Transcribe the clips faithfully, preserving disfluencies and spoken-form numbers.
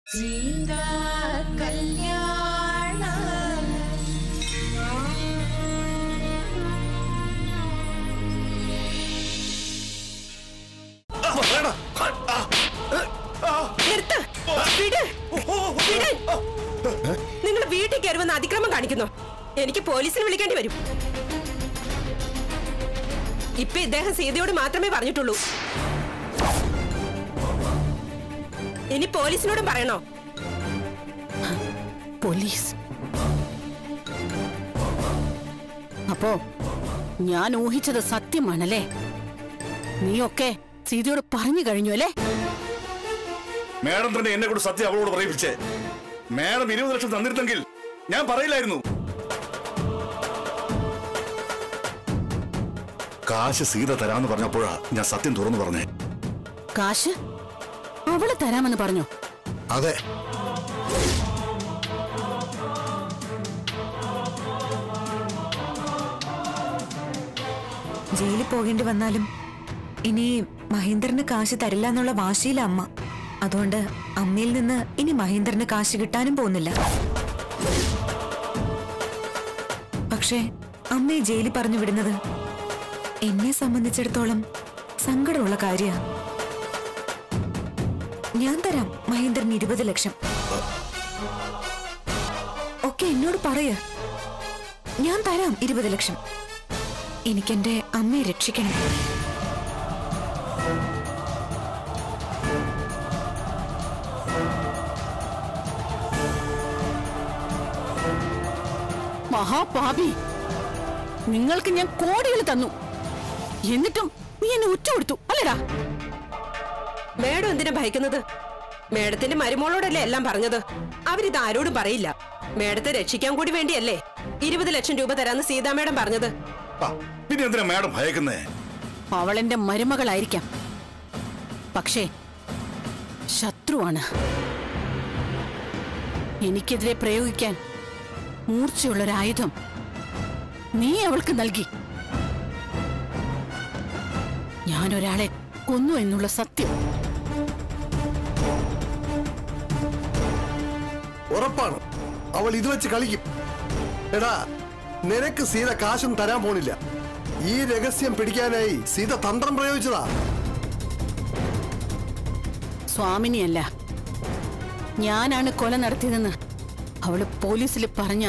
സീതാ കല്യാണം. നിങ്ങൾ വീട്ടിൽ കയറുമെന്ന് അതിക്രമം കാണിക്കുന്നു. എനിക്ക് പോലീസിനെ വിളിക്കേണ്ടി വരും. ഇപ്പൊ ഇദ്ദേഹം സീതയോട് മാത്രമേ പറഞ്ഞിട്ടുള്ളൂ. ഇനി പോലീസിനോടും പറയണോ? പോലീസ്? അപ്പോ ഞാൻ ഊഹിച്ചത് സത്യമാണല്ലേ? നീയൊക്കെ സീതയോട് പറഞ്ഞു കഴിഞ്ഞു അല്ലേ? മാഡം തന്നെ എന്നെ കൂടെ സത്യം അവളോട് പറയിപ്പിച്ചേ. മാഡം ഇരുപത് ലക്ഷം തന്നിരുന്നെങ്കിൽ ഞാൻ പറയില്ലായിരുന്നു. കാശ് സീത തരാമെന്ന് പറഞ്ഞപ്പോഴാ ഞാൻ സത്യം തുറന്നു പറഞ്ഞേ. കാശ് അവള് തരാമെന്ന് പറഞ്ഞു? അതെ. ജയിലിൽ പോകേണ്ടി വന്നാലും ഇനി മഹേന്ദ്രന് കാശ് തരില്ല എന്നുള്ള വാശിയില അമ്മ. അതുകൊണ്ട് അമ്മയിൽ നിന്ന് ഇനി മഹേന്ദ്രന് കാശ് കിട്ടാനും പോകുന്നില്ല. പക്ഷേ അമ്മയെ ജയിലിൽ പറഞ്ഞു വിടുന്നത് എന്നെ സംബന്ധിച്ചിടത്തോളം സങ്കടമുള്ള കാര്യമാണ്. ഞാൻ തരാം മഹേന്ദ്രന് ഇരുപത് ലക്ഷം. ഒക്കെ എന്നോട് പറയ, ഞാൻ തരാം ഇരുപത് ലക്ഷം. എനിക്കെന്റെ അമ്മയെ രക്ഷിക്കണം. മഹാപാപി, നിങ്ങൾക്ക് ഞാൻ കോടികൾ തന്നു, എന്നിട്ടും നീ എന്നെ ഉറ്റുകൊടുത്തു അല്ലടാ? മേഡം എന്തിനാ ഭയക്കുന്നത്? മേഡത്തിന്റെ മരുമോളോടല്ലേ എല്ലാം പറഞ്ഞത്. അവരിത് ആരോടും പറയില്ല. മേഡത്തെ രക്ഷിക്കാൻ കൂടി വേണ്ടിയല്ലേ ഇരുപത് ലക്ഷം രൂപ തരാന്ന് സീതാ മേഡം പറഞ്ഞത്. പിന്നെ എന്തിനാ മേഡം ഭയക്കുന്നേ? അവളെന്റെ മരുമകളായിരിക്കാം, പക്ഷേ ശത്രുവാണ്. എനിക്കെതിരെ പ്രയോഗിക്കാൻ മൂർച്ചയുള്ളൊരായുധം നീ അവൾക്ക് നൽകി. ഞാനൊരാളെ കൊന്നു എന്നുള്ള സത്യം ഉറപ്പാണ്. അവൾ ഇത് വെച്ച് കളിക്കും. എടാ, നിനക്ക് സീത കാശും തരാൻ പോണില്ല. ഈ രഹസ്യം പിടിക്കാനായി സീത തന്ത്രം പ്രയോഗിച്ചതാ. സ്വാമിനിയല്ല, ഞാനാണ് കൊല നടത്തിയതെന്ന് അവള് പോലീസിൽ പറഞ്ഞ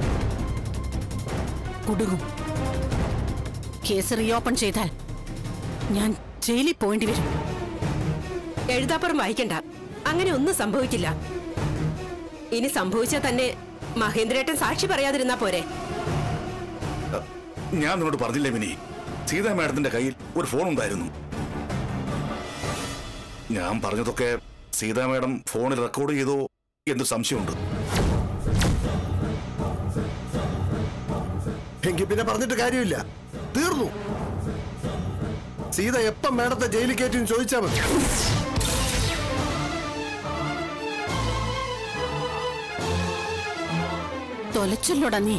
കുടുങ്ങും. കേസ് റീഓപ്പൺ ചെയ്താൽ ഞാൻ ജയിലിൽ പോകേണ്ടി വരും. എഴുതാപ്പുറം വായിക്കണ്ട, അങ്ങനെ ഒന്നും സംഭവിക്കില്ല. ഇനി സംഭവിച്ചാൽ തന്നെ മഹേന്ദ്രേട്ടൻ സാക്ഷി പറയാതിരുന്നാ പോരെ? ഞാൻ നിന്നോട് പറഞ്ഞില്ലേ മിനി, സീതാ മാഡത്തിന്റെ കയ്യിൽ ഒരു ഫോൺ ഉണ്ടായിരുന്നു. ഞാൻ പറഞ്ഞതൊക്കെ സീതാ മാഡം ഫോണിൽ റെക്കോർഡ് ചെയ്തോ എന്ന് സംശയമുണ്ട്. എങ്കിൽ പിന്നെ പറഞ്ഞിട്ട് കാര്യമില്ല, തീർന്നു. സീത എപ്പം മാഡത്തെ ജയിലിൽ കയറ്റി ചോദിച്ചാ മതി. തൊലച്ചല്ലോടാ നീ.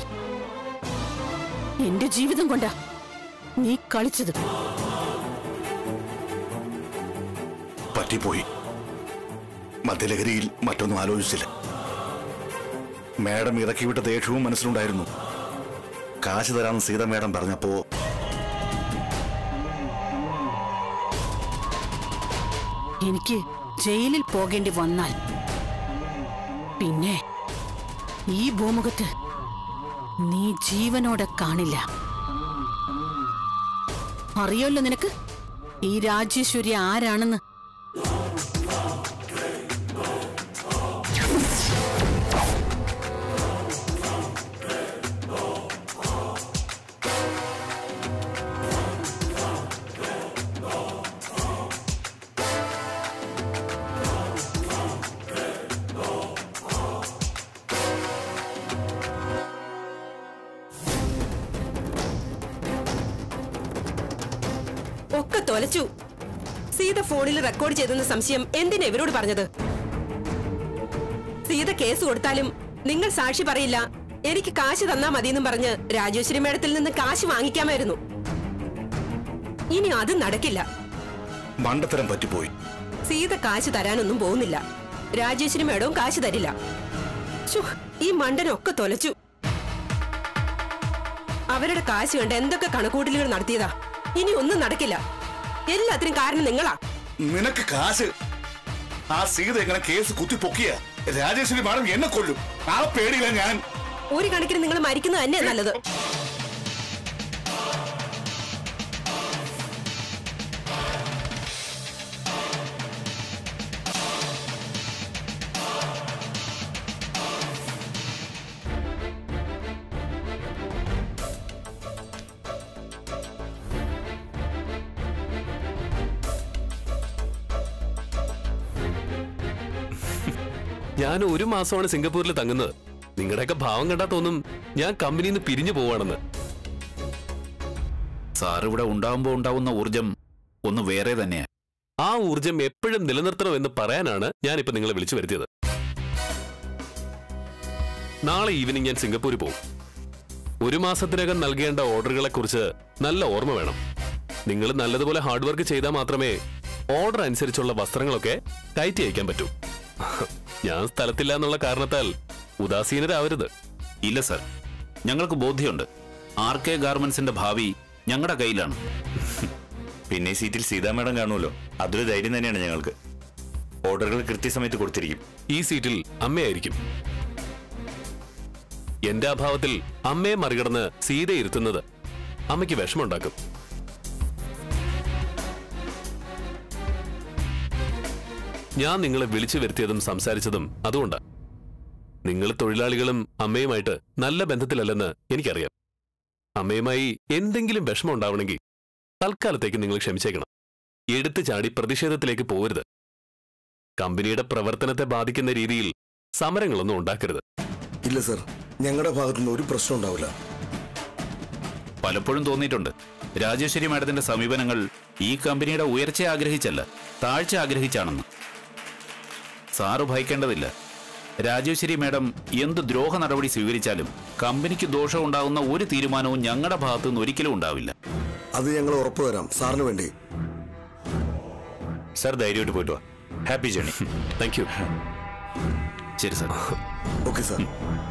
എന്റെ ജീവിതം കൊണ്ടാ നീ കളിച്ചത്. പറ്റിപ്പോയി. മദ്യലഹരിയിൽ മറ്റൊന്നും ആലോചിച്ചില്ല. മാഡം ഇറക്കിവിട്ട ദേഷ്യവും മനസ്സിലുണ്ടായിരുന്നു. കാശ് തരാമെന്ന് സീത മാഡം പറഞ്ഞപ്പോ എനിക്ക് ജയിലിൽ പോകേണ്ടി വന്നാൽ പിന്നെ ഈ ഭൂമുഖത്ത് നീ ജീവനോടെ കാണില്ല. അറിയല്ലോ നിനക്ക് ഈ രാജേശ്വരി ആരാണെന്ന്. ഒക്കെ തൊലച്ചു. സീത ഫോണിൽ റെക്കോർഡ് ചെയ്തെന്ന സംശയം എന്തിനാ ഇവരോട് പറഞ്ഞത്? സീത കേസ് കൊടുത്താലും നിങ്ങൾ സാക്ഷി പറയില്ല, എനിക്ക് കാശ് തന്നാ മതിയെന്നും പറഞ്ഞ് രാജേശ്വരി മേഡത്തിൽ നിന്ന് കാശ് വാങ്ങിക്കാമായിരുന്നു. ഇനി അത് നടക്കില്ല. മണ്ടത്തരം പറ്റിപ്പോയി. സീത കാശ് തരാനൊന്നും പോകുന്നില്ല. രാജേശ്വരി മേഡവും കാശ് തരില്ല. ശ്ശോ, ഈ മണ്ടനൊക്കെ തൊലച്ചു. അവരുടെ കാശ് കണ്ട് എന്തൊക്കെ കണക്കൂട്ടലുകൾ നടത്തിയതാ. ഇനി ഒന്നും നടക്കില്ല. എല്ലാത്തിനും കാരണം നിങ്ങളാ. നിനക്ക് കാശ്. ആ സീത എങ്ങനെ കേസ് കുത്തിപ്പൊക്കിയ രാജേശ്വരി മാഡം എന്നെ കൊല്ലും. ആ പേടിയില്ല ഞാൻ. ഒരു കണക്കിന് നിങ്ങൾ മരിക്കുന്നത് തന്നെ നല്ലത്. ഞാൻ ഒരു മാസമാണ് സിംഗപ്പൂരിൽ തങ്ങുന്നത്. നിങ്ങളുടെയൊക്കെ ഭാവം കണ്ടാ തോന്നും ഞാൻ കമ്പനിയിൽ നിന്ന് പിരിഞ്ഞു പോവാണെന്ന്. സാർ ഇവിടെ ഉണ്ടാവുമ്പോ ഉണ്ടാവുന്ന ഊർജം ഒന്ന് വേറെ തന്നെയാ. ആ ഊർജം എപ്പോഴും നിലനിർത്തണമെന്ന് പറയാനാണ് ഞാനിപ്പോ നിങ്ങളെ വിളിച്ചു വരുത്തിയത്. നാളെ ഈവനിങ് ഞാൻ സിംഗപ്പൂരിൽ പോകും. ഒരു മാസത്തിനകം നൽകേണ്ട ഓർഡറുകളെ കുറിച്ച് നല്ല ഓർമ്മ വേണം. നിങ്ങൾ നല്ലതുപോലെ ഹാർഡ് വർക്ക് ചെയ്താൽ മാത്രമേ ഓർഡർ അനുസരിച്ചുള്ള വസ്ത്രങ്ങളൊക്കെ കയറ്റി അയക്കാൻ പറ്റൂ. ഞാൻ സ്ഥലത്തില്ല എന്നുള്ള കാരണത്താൽ ഉദാസീനരാവരുത്. ഇല്ല സർ, ഞങ്ങൾക്ക് ബോധ്യമുണ്ട്. ആർ കെ ഗാർമെന്റ്സിന്റെ ഭാവി ഞങ്ങളുടെ കയ്യിലാണ്. പിന്നെ സീറ്റിൽ സീതാ മേഡം കാണുമല്ലോ, അതൊരു ധൈര്യം തന്നെയാണ് ഞങ്ങൾക്ക്. ഓർഡറുകൾ കൃത്യസമയത്ത് കൊടുത്തിരിക്കും. ഈ സീറ്റിൽ അമ്മയായിരിക്കും. എന്റെ അഭാവത്തിൽ അമ്മയെ മറികടന്ന് സീത ഇരുത്തുന്നത് അമ്മയ്ക്ക് വിഷമമുണ്ടാക്കും. ഞാൻ നിങ്ങളെ വിളിച്ചു വരുത്തിയതും സംസാരിച്ചതും അതുകൊണ്ടാണ്. നിങ്ങൾ തൊഴിലാളികളും അമ്മയുമായിട്ട് നല്ല ബന്ധത്തിലല്ലെന്ന് എനിക്കറിയാം. അമ്മയുമായി എന്തെങ്കിലും വിഷമം ഉണ്ടാവണമെങ്കിൽ തൽക്കാലത്തേക്ക് നിങ്ങൾ ക്ഷമിച്ചേക്കണം. എടുത്തു ചാടി പ്രതിഷേധത്തിലേക്ക് പോകരുത്. കമ്പനിയുടെ പ്രവർത്തനത്തെ ബാധിക്കുന്ന രീതിയിൽ സമരങ്ങളൊന്നും ഉണ്ടാക്കരുത്. ഇല്ല സർ, ഞങ്ങളുടെ ഭാഗത്തുനിന്ന് ഒരു പ്രശ്നം ഉണ്ടാവില്ല. പലപ്പോഴും തോന്നിയിട്ടുണ്ട് രാജേശ്വരി മാഡത്തിന്റെ സമീപനങ്ങൾ ഈ കമ്പനിയുടെ ഉയർച്ച ആഗ്രഹിച്ചല്ല, താഴ്ച ആഗ്രഹിച്ചാണെന്ന്. സാറ് ഭയക്കേണ്ടതില്ല. രാജേശ്വരി മാഡം എന്ത് ദ്രോഹ നടപടി സ്വീകരിച്ചാലും കമ്പനിക്ക് ദോഷമുണ്ടാകുന്ന ഒരു തീരുമാനവും ഞങ്ങളുടെ ഭാഗത്തു നിന്ന് ഒരിക്കലും ഉണ്ടാവില്ല. അത് ഞങ്ങൾ ഉറപ്പു തരാം സാറിന് വേണ്ടി. സാർ ധൈര്യമായിട്ട് പോയിട്ട് വാ. Happy journey. Thank you. ശരി സാർ. Okay sir.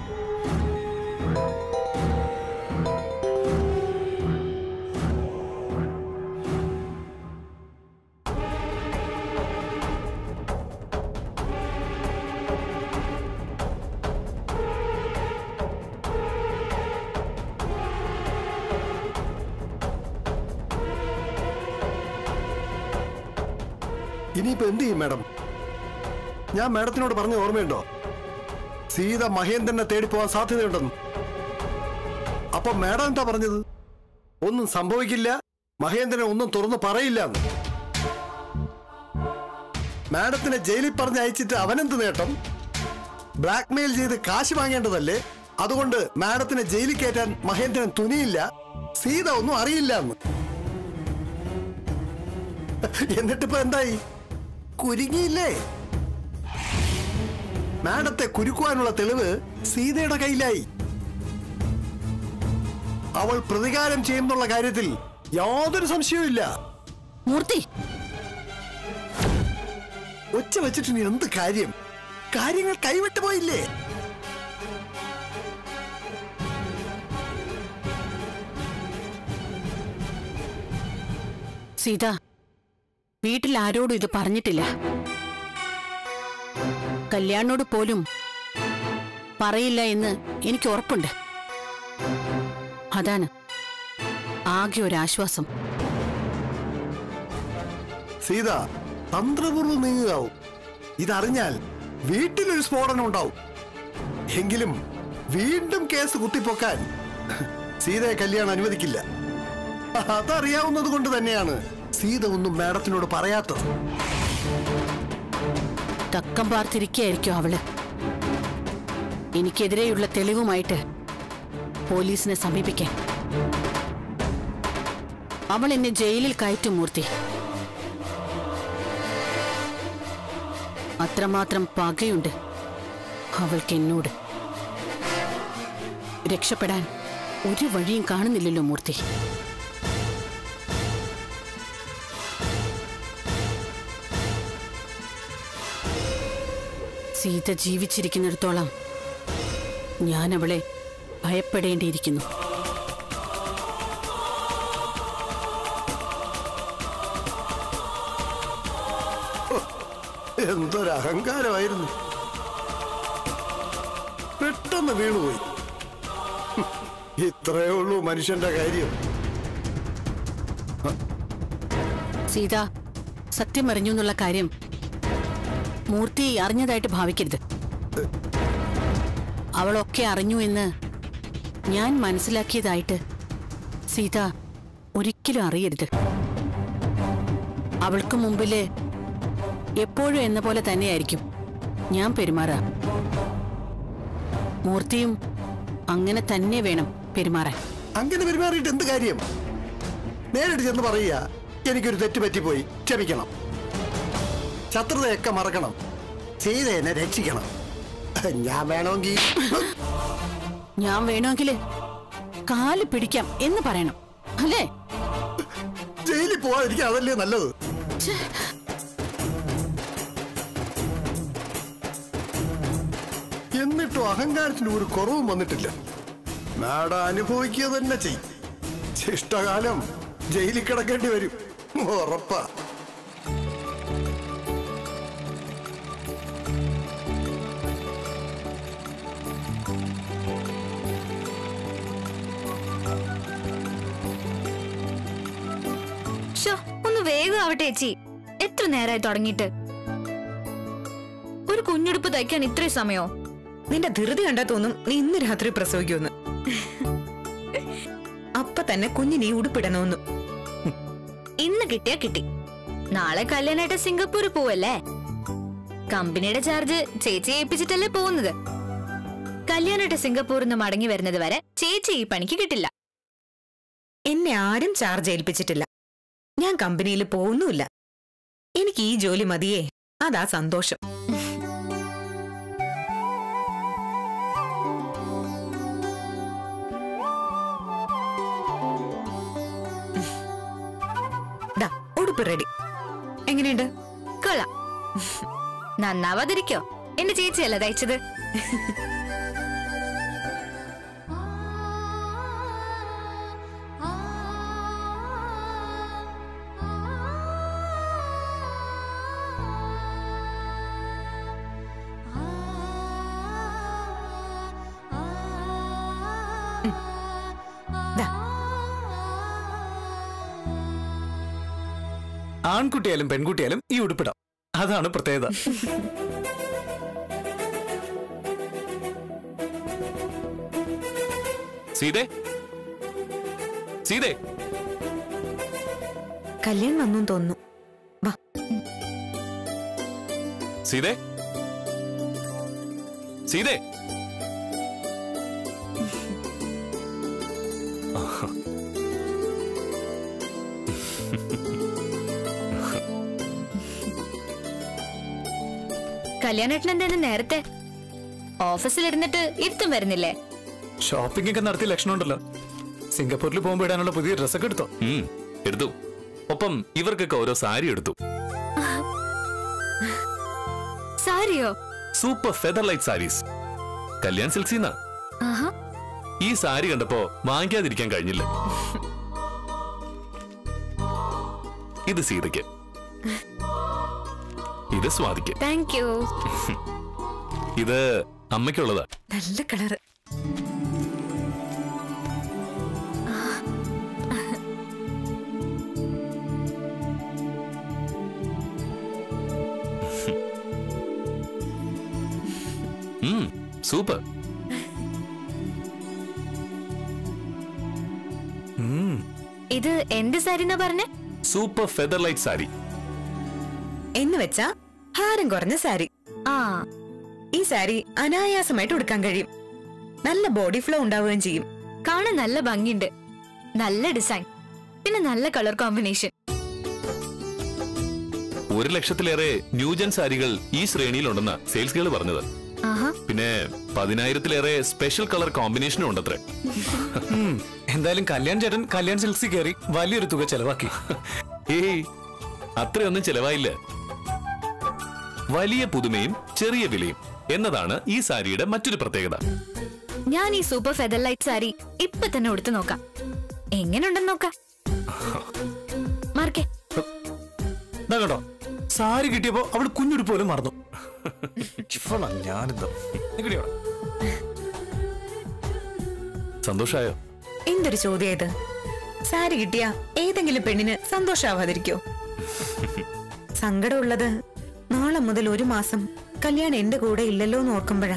ഇനിയിപ്പോ എന്ത് ചെയ്യും മാഡം? ഞാൻ മാഡത്തിനോട് പറഞ്ഞ ഓർമ്മയുണ്ടോ സീത മഹേന്ദ്രനെ തേടി പോവാൻ സാധ്യതയുണ്ടെന്ന്? അപ്പൊ മാഡം എന്താ പറഞ്ഞത്? ഒന്നും സംഭവിക്കില്ല, മഹേന്ദ്രനെ ഒന്നും തുറന്നു പറയില്ല എന്ന്. മാഡത്തിനെ ജയിലിൽ പറഞ്ഞ് അയച്ചിട്ട് അവനെന്ത് നേട്ടം? ബ്ലാക്ക്മെയിൽ ചെയ്ത് കാശ് വാങ്ങേണ്ടതല്ലേ? അതുകൊണ്ട് മാഡത്തിനെ ജയിലിൽ കയറ്റാൻ മഹേന്ദ്രൻ തുനിയില്ല, സീത ഒന്നും അറിയില്ല എന്ന്. എന്നിട്ടിപ്പോ എന്തായി? കുരുങ്ങിയില്ലേ? മാഡത്തെ കുരുക്കുവാനുള്ള തെളിവ് സീതയുടെ കയ്യിലായി. അവൾ പ്രതികാരം ചെയ്യുന്നുള്ള കാര്യത്തിൽ യാതൊരു സംശയവും ഇല്ല. മൂർത്തി, ഒച്ച വെച്ചിട്ട് നീ എന്ത് കാര്യം? കാര്യങ്ങൾ കൈവിട്ടു പോയില്ലേ? സീത വീട്ടിൽ ആരോടും ഇത് പറഞ്ഞിട്ടില്ല. കല്യാണോട് പോലും പറയില്ല എന്ന് എനിക്ക് ഉറപ്പുണ്ട്. അതാണ് ആകെ ഒരു ആശ്വാസം. സീത തന്ത്രപൂർവ്വം നീങ്ങുകയാവും. ഇതറിഞ്ഞാൽ വീട്ടിലൊരു സ്ഫോടനം ഉണ്ടാവും. എങ്കിലും വീണ്ടും കേസ് കുത്തിപ്പൊക്കാൻ സീതയെ കല്യാണം അനുവദിക്കില്ല. അതറിയാവുന്നത് കൊണ്ട് തന്നെയാണ് സീത ഒന്നും മാഡത്തിനോട് പറയാത്തത്. തക്കം പാർത്തിരിക്കുകയായിരിക്കും അവള്. എനിക്കെതിരെയുള്ള തെളിവുമായിട്ട് പോലീസിനെ സമീപിക്കാൻ. അവൾ എന്നെ ജയിലിൽ കയറ്റും മൂർത്തി. അത്രമാത്രം പകയുണ്ട് അവൾക്ക് എന്നോട്. രക്ഷപ്പെടാൻ ഒരു വഴിയും കാണുന്നില്ലല്ലോ മൂർത്തി. സീത ജീവിച്ചിരിക്കുന്നിടത്തോളം ഞാൻ അവളെ ഭയപ്പെടേണ്ടിയിരിക്കുന്നു. എന്തൊരു അഹങ്കാരമായിരുന്നു. പെട്ടെന്ന് വീണുപോയി. ഇത്രയേ ഉള്ളൂ മനുഷ്യന്റെ കാര്യം. സീത സത്യം അറിഞ്ഞു എന്നുള്ള കാര്യം മൂർത്തി അറിഞ്ഞതായിട്ട് ഭാവിക്കരുത്. അവളൊക്കെ അറിഞ്ഞു എന്ന് ഞാൻ മനസ്സിലാക്കിയതായിട്ട് സീത ഒരിക്കലും അറിയരുത്. അവൾക്ക് മുമ്പില് എപ്പോഴും എന്ന പോലെ തന്നെയായിരിക്കും ഞാൻ പെരുമാറാ. മൂർത്തിയും അങ്ങനെ തന്നെ വേണം പെരുമാറാൻ. അങ്ങനെ പെരുമാറിയിട്ട് എന്ത് കാര്യം? നേരിട്ട് ചെന്ന് പറയുക, എനിക്കൊരു തെറ്റ് പറ്റിപ്പോയി, ക്ഷമിക്കണം, ശത്രുതയൊക്കെ മറക്കണം, സീതയെ രക്ഷിക്കണം. ഞാൻ വേണമെങ്കിൽ ഞാൻ വേണമെങ്കില് കാല് പിടിക്കാം എന്ന് പറയണം, അല്ലേ? ജയിലിൽ പോവാതിരിക്കുക, അതല്ലേ നല്ലത്. എന്നിട്ടും അഹങ്കാരത്തിന് ഒരു കുറവും വന്നിട്ടില്ല. നാട അനുഭവിക്കുക തന്നെ ചെയ്യും. ശിഷ്ടകാലം ജയിലിൽ കിടക്കേണ്ടി വരും, ഉറപ്പാ. ഒന്ന് വേഗം ആവട്ടെ ചേച്ചി, എത്ര നേരമായി തുടങ്ങിയിട്ട്. ഒരു കുഞ്ഞുടുപ്പ് തയ്ക്കാൻ ഇത്രയും സമയോ? നിന്റെ ധൃതി കണ്ടാ തോന്നും നീ ഇന്ന് രാത്രി പ്രസവിക്കുമെന്ന്. അപ്പൊ തന്നെ കുഞ്ഞിനെ ഉടുപ്പിടണമെന്ന്. ഇന്ന് കിട്ടിയാ കിട്ടി. നാളെ കല്യാണമായിട്ട് സിംഗപ്പൂർ പോവല്ലേ? കമ്പനിയുടെ ചാർജ് ചേച്ചി ഏൽപ്പിച്ചിട്ടല്ലേ പോകുന്നത്. കല്യാണമായിട്ട് സിംഗപ്പൂരിൽ നിന്ന് മടങ്ങി വരുന്നത് വരെ ചേച്ചി ഈ പണിക്ക് കിട്ടില്ല. എന്നെ ആരും ചാർജ് ഏൽപ്പിച്ചിട്ടില്ല. ഞാൻ കമ്പനിയിൽ പോകുന്നുമില്ല. എനിക്ക് ഈ ജോലി മതിയേ, അതാ സന്തോഷം. ഉടുപ്പ് റെഡി. എങ്ങനെയുണ്ട്? കൊള്ളാം. നന്നാവാതിരിക്കോ? എന്റെ ചേച്ചിയല്ല തയ്ച്ചത്. ആൺകുട്ടിയാലും പെൺകുട്ടിയാലും ഈ ഉടുപ്പിടാം, അതാണ് പ്രത്യേകത. സീതേ, സീതേ, കല്യാൺ വന്നു തോന്നുന്നു. വാ. സീതേ, സീതേ. കല്യാണേട്ടൻ എന്തായാലും നേരത്തെ ഓഫീസിലിരുന്നിട്ട് ഇരുത്തും വരുന്നില്ലേ? ഷോപ്പിംഗ് ഒക്കെ നടത്തിയ ലക്ഷണമുണ്ടല്ലോ. സിംഗപ്പൂരിൽ പോകുമ്പോ ഇടാനുള്ള പുതിയ ഡ്രസ്സൊക്കെ എടുത്തോ? എടുത്തു. ഒപ്പം ഇവർക്കൊക്കെ ഓരോ സാരി എടുത്തു. സാരിയോ? Super feather light saris, Kalyan സിൽക്സിന്നാ. ഈ സാരി കണ്ടപ്പോ വാങ്ങിക്കാതിരിക്കാൻ കഴിഞ്ഞില്ല. ഇത് സീതയ്ക്ക്, ഇത് സ്വാതിക്ക്. Thank you. ഇത് അമ്മയ്ക്കുള്ളതാ. നല്ല കളറ്. സൂപ്പർ. ഇത് എന്ത് സാരി എന്നാ പറഞ്ഞേ? സൂപ്പർ ഫെദർ ലൈറ്റ് സാരി എന്ന് വെച്ചാ ഭാരം കുറഞ്ഞ സാരി. ആ, ഈ സാരി അനായാസമായിട്ട് ഉടുക്കാൻ കഴിയും. നല്ല ബോഡി ഫ്ലോ ഉണ്ടാവുകയും ചെയ്യും. കാണാൻ നല്ല ഭംഗിയുണ്ട്, നല്ല ഡിസൈൻ, പിന്നെ നല്ല കളർ കോമ്പിനേഷൻ. ഒരു ലക്ഷത്തിലേറെ ന്യൂജൻ സാരികൾ ഈ ശ്രേണിയിലുണ്ടെന്ന സെയിൽസ് ഗേൾ പറഞ്ഞത്. പിന്നെ പതിനായിരത്തിലേറെ സ്പെഷ്യൽ കളർ കോമ്പിനേഷനും ഉണ്ടത്രേ. എന്തായാലും കല്യാൺ ചേട്ടൻ കല്യാൺ സിൽക്സിൽ കയറി വലിയൊരു തുക ചെലവാക്കി. ഏയ്, അത്രയൊന്നും ചെലവായില്ല. വലിയ പുതുമയും ചെറിയ വിലയും എന്നതാണ് ഈ സാരിയുടെ മറ്റൊരു പ്രത്യേകത. ഞാൻ ഈ സൂപ്പർ ഫെദർ ലൈറ്റ് സാരി ഇപ്പൊ തന്നെ ഉടുത്തു നോക്കാം, എങ്ങനെയുണ്ടെന്ന് നോക്കാം. മാർക്കേ കേട്ടോ, സാരി കിട്ടിയപ്പോ അവള് കുഞ്ഞുടുപ്പ് പോലും മറന്നു. ഞാനെന്തോ സന്തോഷായോ? എന്തൊരു ചോദ്യം ഇത്. സാരി കിട്ടിയ ഏതെങ്കിലും പെണ്ണിന് സന്തോഷാവാതിരിക്കോ? സങ്കടമുള്ളത് നാളെ മുതൽ ഒരു മാസം കല്യാണം എന്റെ കൂടെ ഇല്ലല്ലോ എന്ന് ഓർക്കുമ്പോഴാ.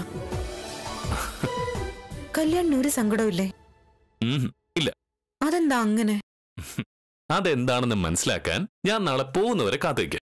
കല്യാണിന് ഒരു സങ്കടമില്ലേ? ഇല്ല. അതെന്താ അങ്ങനെ? അതെന്താണെന്ന് മനസ്സിലാക്കാൻ ഞാൻ നാളെ പോകുന്നവരെ കാത്തിരിക്കാം.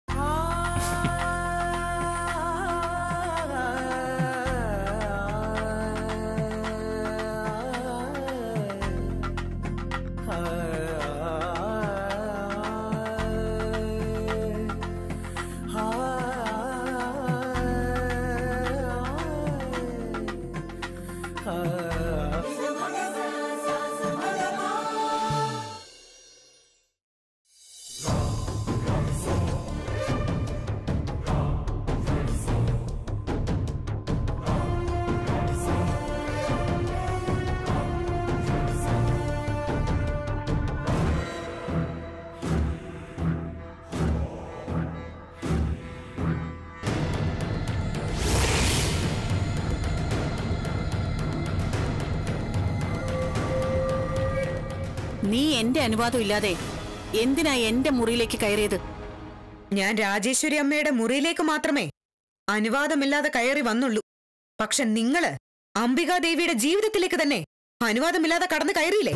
നീ എന്റെ അനുവാദം ഇല്ലാതെ എന്തിനാ എന്റെ മുറിയിലേക്ക് കയറിയത്? ഞാൻ രാജേശ്വരി അമ്മയുടെ മുറിയിലേക്ക് മാത്രമേ അനുവാദമില്ലാതെ കയറി വന്നുള്ളൂ. പക്ഷെ നിങ്ങള് അംബികാദേവിയുടെ ജീവിതത്തിലേക്ക് തന്നെ അനുവാദമില്ലാതെ കടന്നു കയറിയില്ലേ?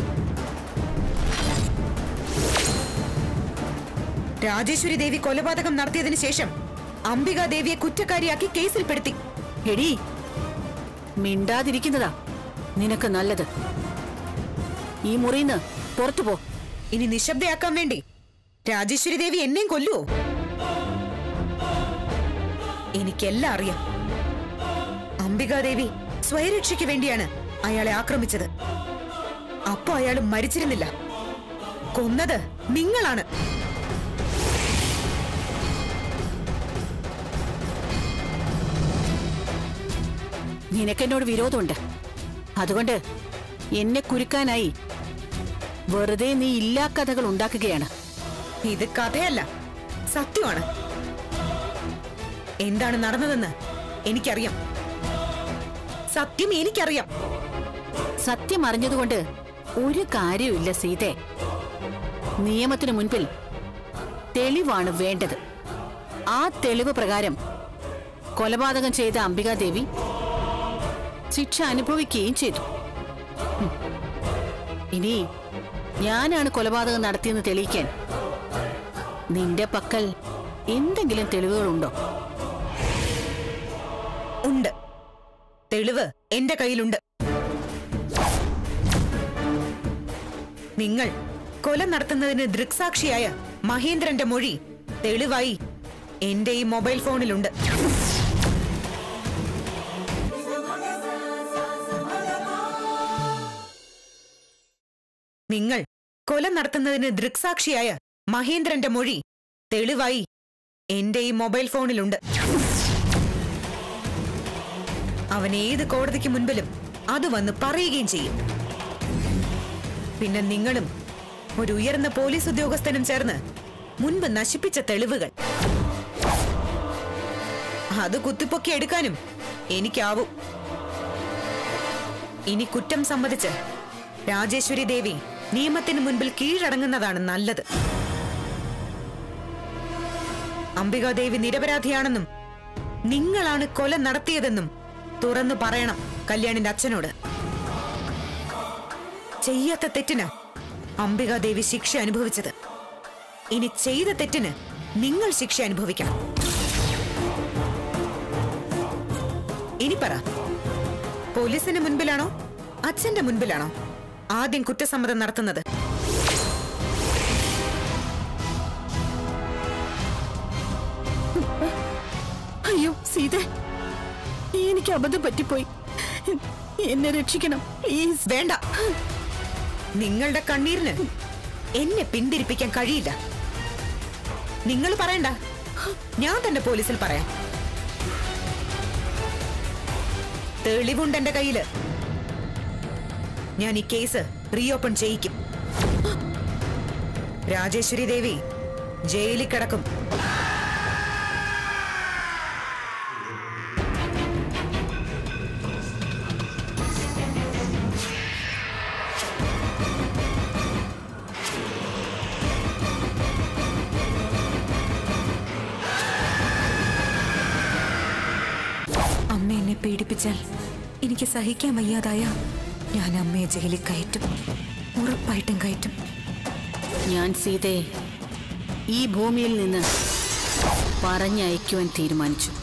രാജേശ്വരി ദേവി കൊലപാതകം നടത്തിയതിനു ശേഷം അംബികാദേവിയെ കുറ്റക്കാരിയാക്കി കേസിൽപ്പെടുത്തി. എടീ, മിണ്ടാതിരിക്കുന്നതാ നിനക്ക് നല്ലത്. ഈ മുറിന്ന് പുറത്തു പോ. ഇനി നിശബ്ദയാക്കാൻ വേണ്ടി രാജേശ്വരി ദേവി എന്നെയും കൊല്ലുവോ? എനിക്കെല്ലാം അറിയാം. അംബികാദേവി സ്വയരക്ഷയ്ക്ക് വേണ്ടിയാണ് അയാളെ ആക്രമിച്ചത്. അപ്പോ അയാൾ മരിച്ചിരുന്നില്ല. കൊന്നത് നിങ്ങളാണ്. നിനക്കെന്നോട് വിരോധമുണ്ട്. അതുകൊണ്ട് എന്നെ കുരുക്കാനായി വെറുതെ നീ ഇല്ലാ കഥകൾ ഉണ്ടാക്കുകയാണ്. ഇത് കഥയല്ല, സത്യമാണ്. എന്താണ് നടന്നതെന്ന് എനിക്കറിയാം. സത്യം എനിക്കറിയാം. സത്യം അറിഞ്ഞതുകൊണ്ട് ഒരു കാര്യമില്ല സീതേ. നിയമത്തിനു മുൻപിൽ തെളിവാണ് വേണ്ടത്. ആ തെളിവ് പ്രകാരം കൊലപാതകം ചെയ്ത അംബികാദേവി ശിക്ഷ അനുഭവിക്കുകയും ചെയ്തു. ഇനി ഞാനാണ് കൊലപാതകം നടത്തിയെന്ന് തെളിയിക്കാൻ നിന്റെ പക്കൽ എന്തെങ്കിലും തെളിവുകളുണ്ടോ? ഉണ്ട്. തെളിവ് എന്റെ കയ്യിലുണ്ട്. നിങ്ങൾ കൊല നടത്തുന്നതിന് ദൃക്സാക്ഷിയായ മഹേന്ദ്രന്റെ മൊഴി തെളിവായി എന്റെ ഈ മൊബൈൽ ഫോണിലുണ്ട്. നിങ്ങൾ കൊല നടത്തുന്നതിന് ദൃക്സാക്ഷിയായ മഹേന്ദ്രന്റെ മൊഴി തെളിവായി എന്റെ ഈ മൊബൈൽ ഫോണിലുണ്ട്. അവൻ ഏത് കോടതിക്ക് മുൻപിലും അത് വന്ന് പറയുകയും ചെയ്യും. പിന്നെ നിങ്ങളും ഒരു ഉയർന്ന പോലീസ് ഉദ്യോഗസ്ഥനും ചേർന്ന് മുൻപ് നശിപ്പിച്ച തെളിവുകൾ അത് കുത്തിപ്പൊക്കി എടുക്കാനും എനിക്കാവും. ഇനി കുറ്റം സമ്മതിച്ച് രാജേശ്വരി ദേവി നിയമത്തിന് മുൻപിൽ കീഴടങ്ങുന്നതാണ് നല്ലത്. അംബികാദേവി നിരപരാധിയാണെന്നും നിങ്ങളാണ് കൊല നടത്തിയതെന്നും തുറന്നു പറയണം കല്യാണിന്റെ അച്ഛനോട്. ചെയ്യാത്ത തെറ്റിന് അംബികാദേവി ശിക്ഷ അനുഭവിച്ചത്. ഇനി ചെയ്ത തെറ്റിന് നിങ്ങൾ ശിക്ഷ അനുഭവിക്കണം. ഇനി പറ, പോലീസിന് മുൻപിലാണോ അച്ഛന്റെ മുൻപിലാണോ ആദ്യം കുറ്റസമ്മതം നടത്തുന്നത്? അയ്യോ സീത, എനിക്ക് അബദ്ധം പറ്റിപ്പോയി. എന്നെ രക്ഷിക്കണം പ്ലീസ്. വേണ്ട, നിങ്ങളുടെ കണ്ണീരിന് എന്നെ പിന്തിരിപ്പിക്കാൻ കഴിയില്ല. നിങ്ങൾ പറയണ്ട, ഞാൻ തന്നെ പോലീസിൽ പറയാം. തെളിവുണ്ട് എന്റെ കയ്യില്. ഞാൻ ഈ കേസ് റീഓപ്പൺ ചെയ്യിക്കും. രാജേശ്വരി ദേവി ജയിലിൽ കിടക്കും. അമ്മ എന്നെ പീഡിപ്പിച്ചാൽ എനിക്ക് സഹിക്കാൻ വയ്യാതായ ഞാൻ അമ്മയെ ജയിലിൽ കയറ്റും. ഉറപ്പായിട്ടും കയറ്റും. ഞാൻ സീതയെ ഈ ഭൂമിയിൽ നിന്ന് പറഞ്ഞയക്കുവാൻ തീരുമാനിച്ചു.